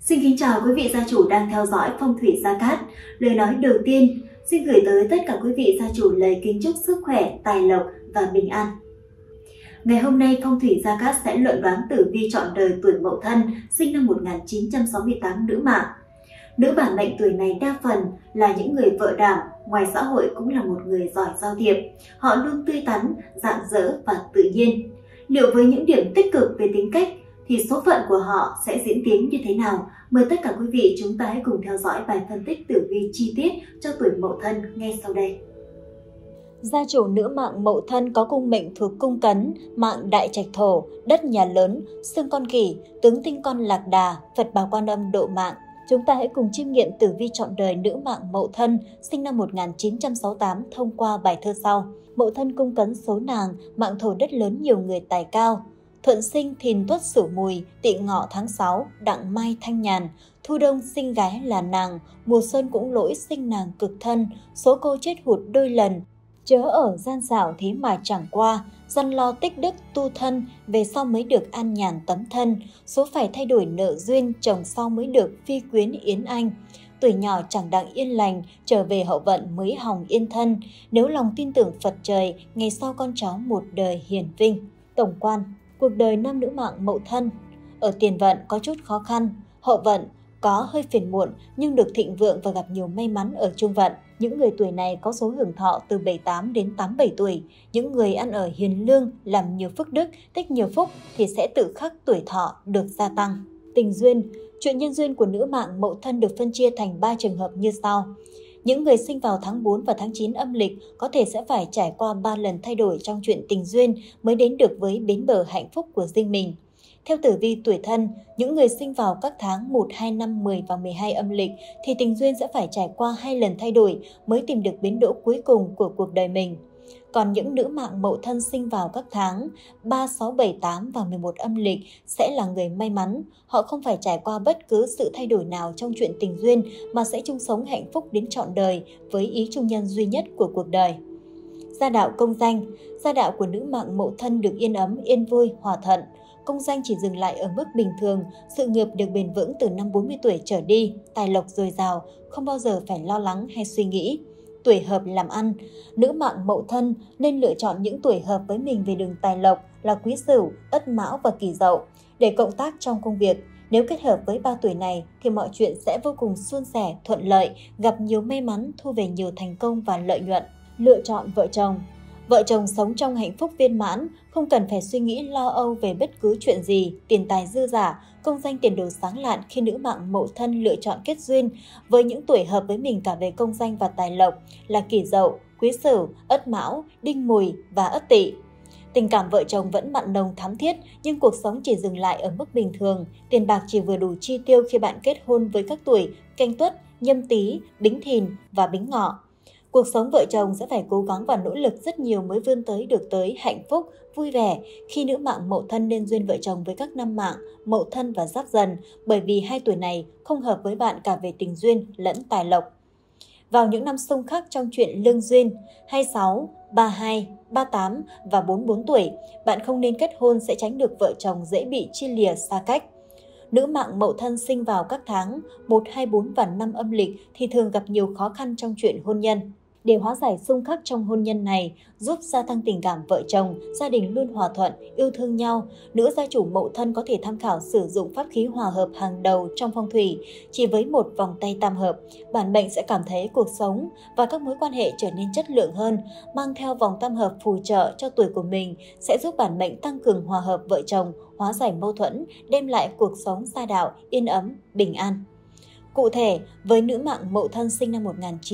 Xin kính chào quý vị gia chủ đang theo dõi Phong thủy Gia Cát. Lời nói đầu tiên, xin gửi tới tất cả quý vị gia chủ lời kính chúc sức khỏe, tài lộc và bình an. Ngày hôm nay Phong thủy Gia Cát sẽ luận đoán tử vi trọn đời tuổi Mậu Thân, sinh năm 1968 nữ mạng. Nữ bản mệnh tuổi này đa phần là những người vợ đảm, ngoài xã hội cũng là một người giỏi giao thiệp. Họ luôn tươi tắn, rạng rỡ và tự nhiên. Liệu với những điểm tích cực về tính cách thì số phận của họ sẽ diễn tiến như thế nào? Mời tất cả quý vị chúng ta hãy cùng theo dõi bài phân tích tử vi chi tiết cho tuổi Mậu Thân ngay sau đây. Gia chủ nữ mạng Mậu Thân có cung mệnh thuộc cung Cấn, mạng Đại Trạch Thổ, đất nhà lớn, xương con Kỷ, tướng tinh con Lạc Đà, Phật Bà Quan Âm độ mạng. Chúng ta hãy cùng chiêm nghiệm tử vi trọn đời nữ mạng Mậu Thân, sinh năm 1968 thông qua bài thơ sau. Mậu Thân cung Cấn số nàng, mạng thổ đất lớn nhiều người tài cao. Thuận sinh Thìn Tuất Sửu Mùi, Tỵ Ngọ tháng 6, Đặng Mai Thanh Nhàn. Thu đông sinh gái là nàng, mùa xuân cũng lỗi sinh nàng cực thân. Số cô chết hụt đôi lần, chớ ở gian xảo thế mà chẳng qua. Dân lo tích đức tu thân, về sau mới được an nhàn tấm thân. Số phải thay đổi nợ duyên, chồng sau mới được phi quyến yến anh. Tuổi nhỏ chẳng đặng yên lành, trở về hậu vận mới hòng yên thân. Nếu lòng tin tưởng Phật trời, ngày sau con cháu một đời hiển vinh. Tổng quan, cuộc đời nam nữ mạng Mậu Thân. Ở tiền vận có chút khó khăn, hậu vận có hơi phiền muộn nhưng được thịnh vượng và gặp nhiều may mắn ở trung vận. Những người tuổi này có số hưởng thọ từ 78 đến 87 tuổi. Những người ăn ở hiền lương, làm nhiều phước đức, tích nhiều phúc thì sẽ tự khắc tuổi thọ được gia tăng. Tình duyên, chuyện nhân duyên của nữ mạng Mậu Thân được phân chia thành 3 trường hợp như sau. Những người sinh vào tháng 4 và tháng 9 âm lịch có thể sẽ phải trải qua 3 lần thay đổi trong chuyện tình duyên mới đến được với bến bờ hạnh phúc của riêng mình. Theo tử vi tuổi Thân, những người sinh vào các tháng 1, 2, 5, 10 và 12 âm lịch thì tình duyên sẽ phải trải qua 2 lần thay đổi mới tìm được bến đỗ cuối cùng của cuộc đời mình. Còn những nữ mạng Mậu Thân sinh vào các tháng 3, 6, 7, 8 và 11 âm lịch sẽ là người may mắn. Họ không phải trải qua bất cứ sự thay đổi nào trong chuyện tình duyên mà sẽ chung sống hạnh phúc đến trọn đời với ý chung nhân duy nhất của cuộc đời. Gia đạo công danh, gia đạo của nữ mạng Mậu Thân được yên ấm, yên vui, hòa thuận. Công danh chỉ dừng lại ở mức bình thường, sự nghiệp được bền vững từ năm 40 tuổi trở đi, tài lộc dồi dào, không bao giờ phải lo lắng hay suy nghĩ. Tuổi hợp làm ăn, nữ mạng Mậu Thân nên lựa chọn những tuổi hợp với mình về đường tài lộc là Quý Sửu, Ất Mão và Kỷ Dậu để cộng tác trong công việc. Nếu kết hợp với 3 tuổi này thì mọi chuyện sẽ vô cùng suôn sẻ, thuận lợi, gặp nhiều may mắn, thu về nhiều thành công và lợi nhuận. Lựa chọn vợ chồng. Vợ chồng sống trong hạnh phúc viên mãn, không cần phải suy nghĩ lo âu về bất cứ chuyện gì, tiền tài dư dả, công danh tiền đồ sáng lạn khi nữ mạng Mậu Thân lựa chọn kết duyên với những tuổi hợp với mình cả về công danh và tài lộc là Kỷ Dậu, Quý Sửu, Ất Mão, Đinh Mùi và Ất Tỵ. Tình cảm vợ chồng vẫn mặn nồng thắm thiết nhưng cuộc sống chỉ dừng lại ở mức bình thường, tiền bạc chỉ vừa đủ chi tiêu khi bạn kết hôn với các tuổi Canh Tuất, Nhâm Tý, Bính Thìn và Bính Ngọ. Cuộc sống vợ chồng sẽ phải cố gắng và nỗ lực rất nhiều mới vươn tới hạnh phúc, vui vẻ khi nữ mạng Mậu Thân nên duyên vợ chồng với các năm mạng Mậu Thân và Giáp Dần bởi vì 2 tuổi này không hợp với bạn cả về tình duyên lẫn tài lộc. Vào những năm xung khắc trong chuyện lương duyên 26, 32, 38 và 44 tuổi, bạn không nên kết hôn sẽ tránh được vợ chồng dễ bị chia lìa xa cách. Nữ mạng Mậu Thân sinh vào các tháng 1, 2, 4 và 5 âm lịch thì thường gặp nhiều khó khăn trong chuyện hôn nhân. Để hóa giải xung khắc trong hôn nhân này, giúp gia tăng tình cảm vợ chồng, gia đình luôn hòa thuận, yêu thương nhau, nữ gia chủ Mậu Thân có thể tham khảo sử dụng pháp khí hòa hợp hàng đầu trong phong thủy. Chỉ với một vòng tay tam hợp, bản mệnh sẽ cảm thấy cuộc sống và các mối quan hệ trở nên chất lượng hơn. Mang theo vòng tam hợp phù trợ cho tuổi của mình sẽ giúp bản mệnh tăng cường hòa hợp vợ chồng, hóa giải mâu thuẫn, đem lại cuộc sống gia đạo, yên ấm, bình an. Cụ thể, với nữ mạng Mậu Thân sinh năm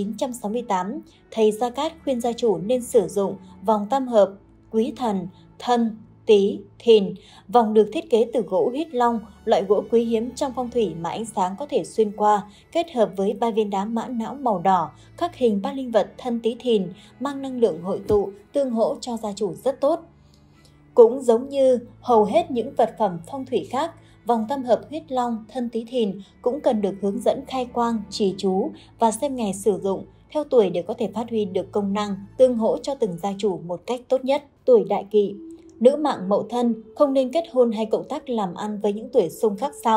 1968, thầy Gia Cát khuyên gia chủ nên sử dụng vòng tam hợp Quý Thần, Thân, Tý, Thìn. Vòng được thiết kế từ gỗ huyết long, loại gỗ quý hiếm trong phong thủy mà ánh sáng có thể xuyên qua, kết hợp với 3 viên đá mã não màu đỏ, khắc hình 3 linh vật Thân Tý Thìn, mang năng lượng hội tụ, tương hỗ cho gia chủ rất tốt. Cũng giống như hầu hết những vật phẩm phong thủy khác, vòng tam hợp huyết long Thân Tý Thìn cũng cần được hướng dẫn khai quang, trì chú và xem ngày sử dụng theo tuổi để có thể phát huy được công năng, tương hỗ cho từng gia chủ một cách tốt nhất. Tuổi đại kỵ. Nữ mạng Mậu Thân không nên kết hôn hay cộng tác làm ăn với những tuổi xung khắc sau: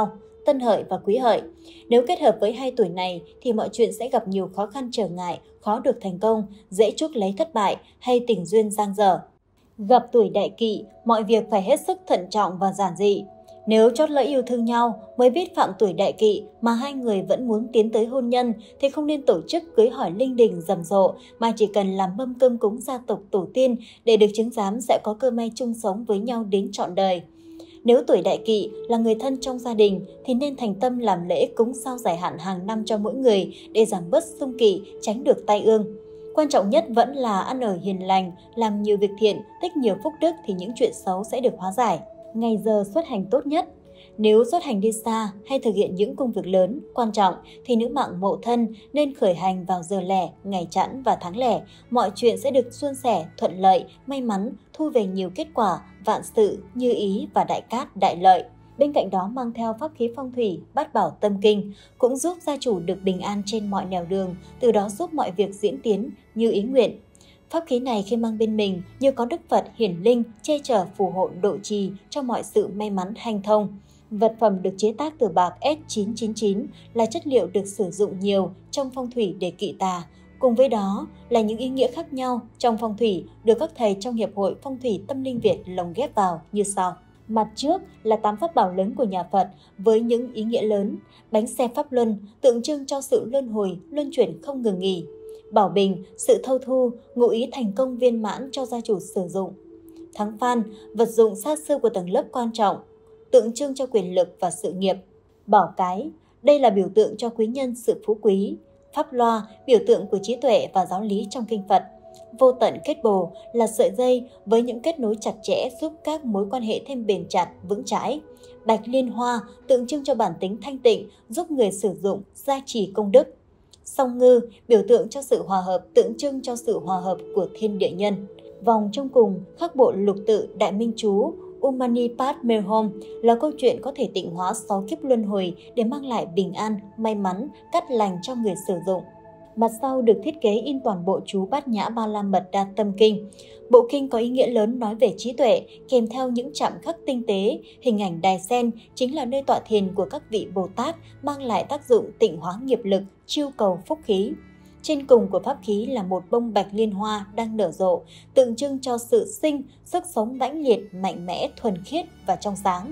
Tân Hợi và Quý Hợi. Nếu kết hợp với 2 tuổi này thì mọi chuyện sẽ gặp nhiều khó khăn trở ngại, khó được thành công, dễ chuốc lấy thất bại hay tình duyên dang dở. Gặp tuổi Đại Kỵ, mọi việc phải hết sức thận trọng và giản dị. Nếu chót lỡ yêu thương nhau mới biết phạm tuổi Đại Kỵ mà hai người vẫn muốn tiến tới hôn nhân thì không nên tổ chức cưới hỏi linh đình rầm rộ mà chỉ cần làm mâm cơm cúng gia tộc tổ tiên để được chứng giám sẽ có cơ may chung sống với nhau đến trọn đời. Nếu tuổi Đại Kỵ là người thân trong gia đình thì nên thành tâm làm lễ cúng sao giải hạn hàng năm cho mỗi người để giảm bớt xung kỵ, tránh được tai ương. Quan trọng nhất vẫn là ăn ở hiền lành, làm nhiều việc thiện, tích nhiều phúc đức thì những chuyện xấu sẽ được hóa giải. Ngày giờ xuất hành tốt nhất. Nếu xuất hành đi xa hay thực hiện những công việc lớn, quan trọng thì nữ mạng Mậu Thân nên khởi hành vào giờ lẻ, ngày chẵn và tháng lẻ. Mọi chuyện sẽ được suôn sẻ, thuận lợi, may mắn, thu về nhiều kết quả, vạn sự, như ý và đại cát, đại lợi. Bên cạnh đó mang theo pháp khí phong thủy, bát bảo tâm kinh cũng giúp gia chủ được bình an trên mọi nẻo đường, từ đó giúp mọi việc diễn tiến như ý nguyện. Pháp khí này khi mang bên mình như có Đức Phật hiển linh che chở phù hộ độ trì cho mọi sự may mắn hanh thông. Vật phẩm được chế tác từ bạc S999 là chất liệu được sử dụng nhiều trong phong thủy để kỵ tà. Cùng với đó là những ý nghĩa khác nhau trong phong thủy được các thầy trong Hiệp hội Phong thủy Tâm linh Việt lồng ghép vào như sau. Mặt trước là 8 pháp bảo lớn của nhà Phật với những ý nghĩa lớn. Bánh xe Pháp Luân tượng trưng cho sự luân hồi, luân chuyển không ngừng nghỉ. Bảo bình, sự thâu thu, ngụ ý thành công viên mãn cho gia chủ sử dụng. Thắng Phan, vật dụng xa xưa của tầng lớp quan trọng, tượng trưng cho quyền lực và sự nghiệp. Bảo cái, đây là biểu tượng cho quý nhân sự phú quý. Pháp loa, biểu tượng của trí tuệ và giáo lý trong kinh Phật. Vô tận kết bồ là sợi dây với những kết nối chặt chẽ giúp các mối quan hệ thêm bền chặt, vững chãi. Bạch liên hoa, tượng trưng cho bản tính thanh tịnh, giúp người sử dụng gia trì công đức. Song ngư, biểu tượng cho sự hòa hợp, tượng trưng cho sự hòa hợp của thiên địa nhân. Vòng trong cùng, khắc bộ lục tự Đại Minh Chú, Umani Padme Hum là câu chuyện có thể tịnh hóa 6 kiếp luân hồi để mang lại bình an, may mắn, cát lành cho người sử dụng. Mặt sau được thiết kế in toàn bộ chú Bát Nhã Ba La Mật Đa Tâm Kinh. Bộ kinh có ý nghĩa lớn nói về trí tuệ, kèm theo những chạm khắc tinh tế. Hình ảnh đài sen chính là nơi tọa thiền của các vị Bồ Tát, mang lại tác dụng tịnh hóa nghiệp lực, chiêu cầu phúc khí. Trên cùng của pháp khí là một bông bạch liên hoa đang nở rộ, tượng trưng cho sự sinh, sức sống mãnh liệt, mạnh mẽ, thuần khiết và trong sáng.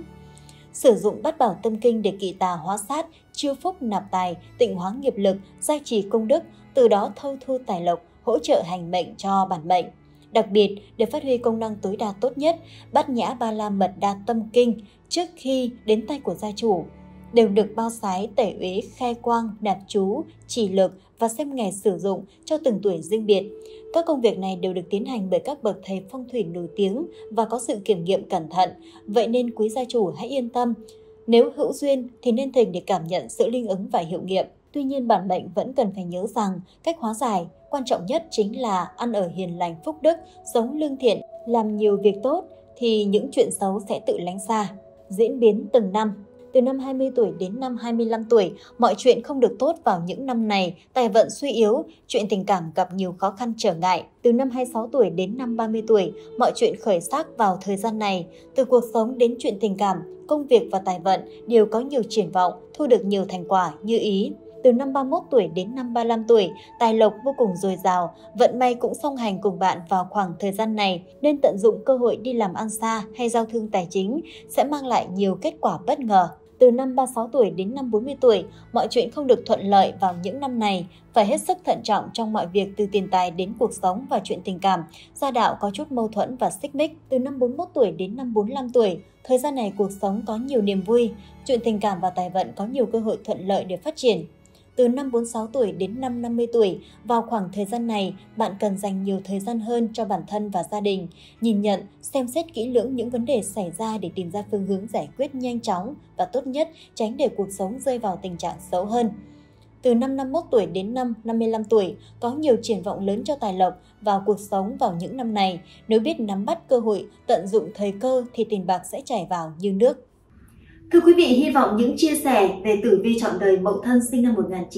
Sử dụng bát bảo tâm kinh để kỵ tà hóa sát, chiêu phúc nạp tài, tịnh hóa nghiệp lực, gia trì công đức, từ đó thâu thu tài lộc, hỗ trợ hành mệnh cho bản mệnh. Đặc biệt, để phát huy công năng tối đa tốt nhất, Bát Nhã Ba La Mật Đa Tâm Kinh trước khi đến tay của gia chủ đều được bao sái, tẩy uế, khai quang, nạp chú, chỉ lực và xem ngày sử dụng cho từng tuổi riêng biệt. Các công việc này đều được tiến hành bởi các bậc thầy phong thủy nổi tiếng và có sự kiểm nghiệm cẩn thận, vậy nên quý gia chủ hãy yên tâm. Nếu hữu duyên thì nên thỉnh để cảm nhận sự linh ứng và hiệu nghiệm. Tuy nhiên bản mệnh vẫn cần phải nhớ rằng cách hóa giải quan trọng nhất chính là ăn ở hiền lành phúc đức, sống lương thiện, làm nhiều việc tốt thì những chuyện xấu sẽ tự lánh xa. Diễn biến từng năm. Từ năm 20 tuổi đến năm 25 tuổi, mọi chuyện không được tốt vào những năm này, tài vận suy yếu, chuyện tình cảm gặp nhiều khó khăn trở ngại. Từ năm 26 tuổi đến năm 30 tuổi, mọi chuyện khởi sắc vào thời gian này. Từ cuộc sống đến chuyện tình cảm, công việc và tài vận đều có nhiều triển vọng, thu được nhiều thành quả như ý. Từ năm 31 tuổi đến năm 35 tuổi, tài lộc vô cùng dồi dào, vận may cũng song hành cùng bạn vào khoảng thời gian này, nên tận dụng cơ hội đi làm ăn xa hay giao thương tài chính sẽ mang lại nhiều kết quả bất ngờ. Từ năm 36 tuổi đến năm 40 tuổi, mọi chuyện không được thuận lợi vào những năm này, phải hết sức thận trọng trong mọi việc từ tiền tài đến cuộc sống và chuyện tình cảm, gia đạo có chút mâu thuẫn và xích mích. Từ năm 41 tuổi đến năm 45 tuổi, thời gian này cuộc sống có nhiều niềm vui, chuyện tình cảm và tài vận có nhiều cơ hội thuận lợi để phát triển. Từ năm 46 tuổi đến năm 50 tuổi, vào khoảng thời gian này, bạn cần dành nhiều thời gian hơn cho bản thân và gia đình, nhìn nhận, xem xét kỹ lưỡng những vấn đề xảy ra để tìm ra phương hướng giải quyết nhanh chóng và tốt nhất, tránh để cuộc sống rơi vào tình trạng xấu hơn. Từ năm 51 tuổi đến năm 55 tuổi, có nhiều triển vọng lớn cho tài lộc vào cuộc sống vào những năm này. Nếu biết nắm bắt cơ hội, tận dụng thời cơ thì tiền bạc sẽ chảy vào như nước. Thưa quý vị, hy vọng những chia sẻ về tử vi chọn đời Mậu Thân sinh năm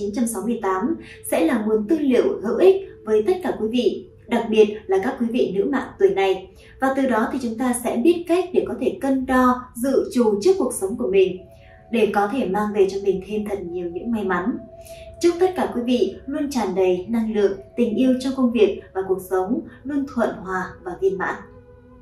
1968 sẽ là nguồn tư liệu hữu ích với tất cả quý vị, đặc biệt là các quý vị nữ mạng tuổi này. Và từ đó thì chúng ta sẽ biết cách để có thể cân đo, dự trù trước cuộc sống của mình. để có thể mang về cho mình thêm thật nhiều những may mắn. Chúc tất cả quý vị luôn tràn đầy năng lượng, tình yêu trong công việc và cuộc sống, luôn thuận hòa và viên mãn.